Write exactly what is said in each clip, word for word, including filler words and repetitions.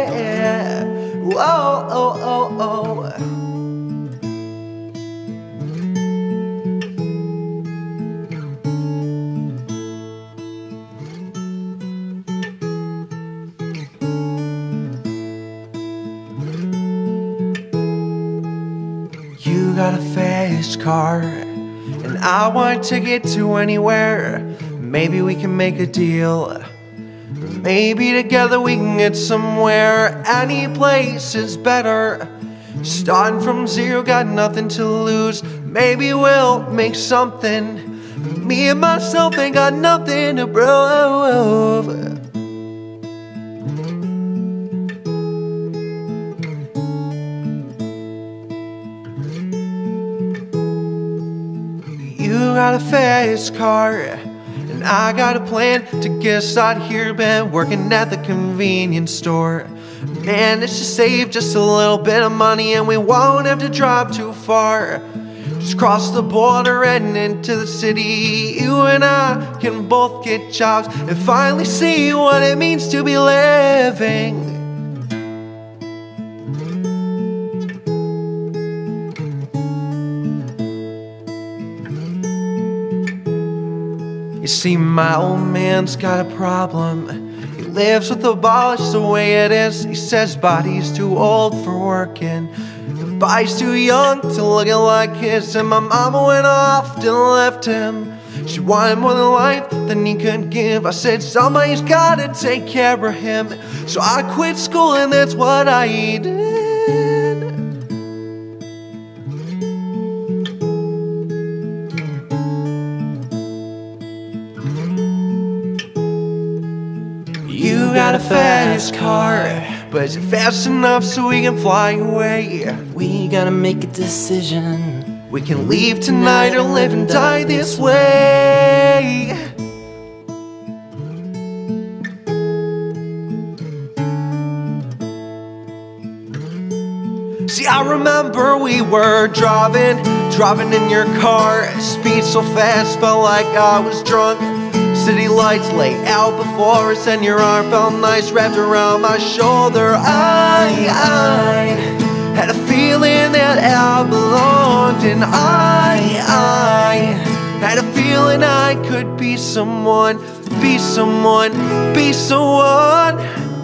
yeah. Whoa, oh, oh, oh. You got a fast car, and I want to get to anywhere. Maybe we can make a deal. Maybe together we can get somewhere. Any place is better. Starting from zero, got nothing to lose. Maybe we'll make something. Me and myself ain't got nothing to prove. You got a fast car, and I got a plan to get us out here. Been working at the convenience store. Managed to save just a little bit of money, and we won't have to drive too far. Just cross the border and into the city. You and I can both get jobs and finally see what it means to be living. You see, my old man's got a problem. He lives with the boss the way it is. He says body's too old for working, the body's too young to looking like his. And my mama went off and left him. She wanted more than life than he could give. I said somebody's gotta take care of him, so I quit school and that's what I did. You got a fast car, but is it fast enough so we can fly away? We gotta make a decision. We can leave tonight or live and die this way. See, I remember we were driving, driving in your car. Speed so fast, felt like I was drunk. City lights lay out before us, and your arm felt nice wrapped around my shoulder. I, I had a feeling that I belonged, and I, I had a feeling I could be someone, be someone, be someone.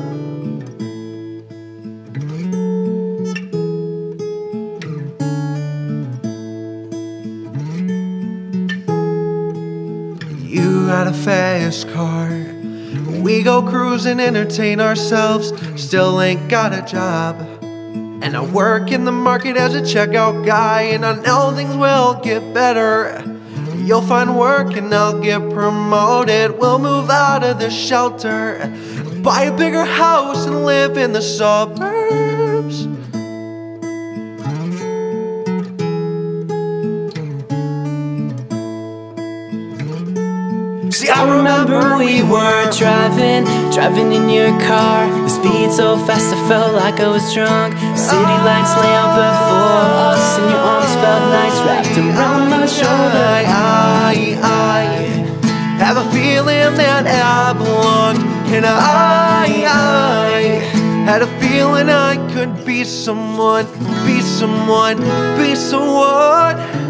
You got a fast car. We go cruising, entertain ourselves. Still ain't got a job. And I work in the market as a checkout guy, and I know things will get better. You'll find work and I'll get promoted. We'll move out of the shelter, buy a bigger house and live in the suburbs. See, I remember we were driving, driving in your car. The speed so fast I felt like I was drunk. City lights lay out before us, and your arms felt nice wrapped around my shoulder. I, I have a feeling that I belonged, and I, I had a feeling I could be someone, be someone, be someone.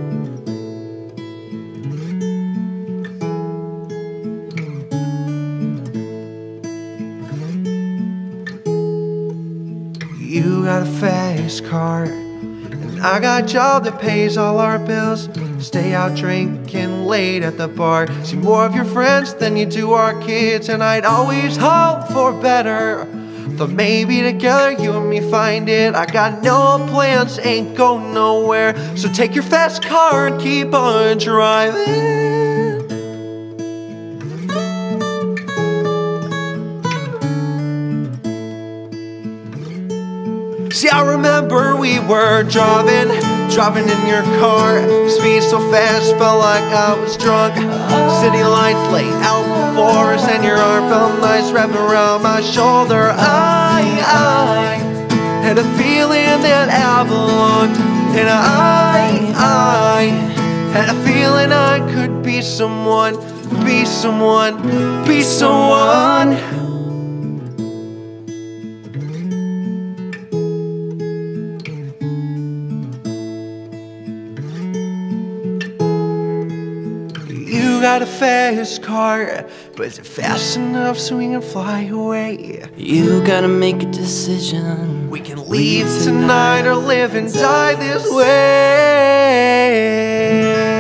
You got a fast car, and I got a job that pays all our bills. Stay out drinking late at the bar, see more of your friends than you do our kids. And I'd always hope for better, thought maybe together you and me find it. I got no plans, ain't going nowhere, so take your fast car and keep on driving. See, I remember we were driving, driving in your car. Speed so fast, felt like I was drunk. City lights lay out before us, and your arm felt nice wrapped around my shoulder. I, I had a feeling that I belonged, and I, I had a feeling I could be someone, be someone, be someone. You got a fast car, but is it fast enough so we can fly away? You gotta make a decision. We can leave tonight or live and die this way.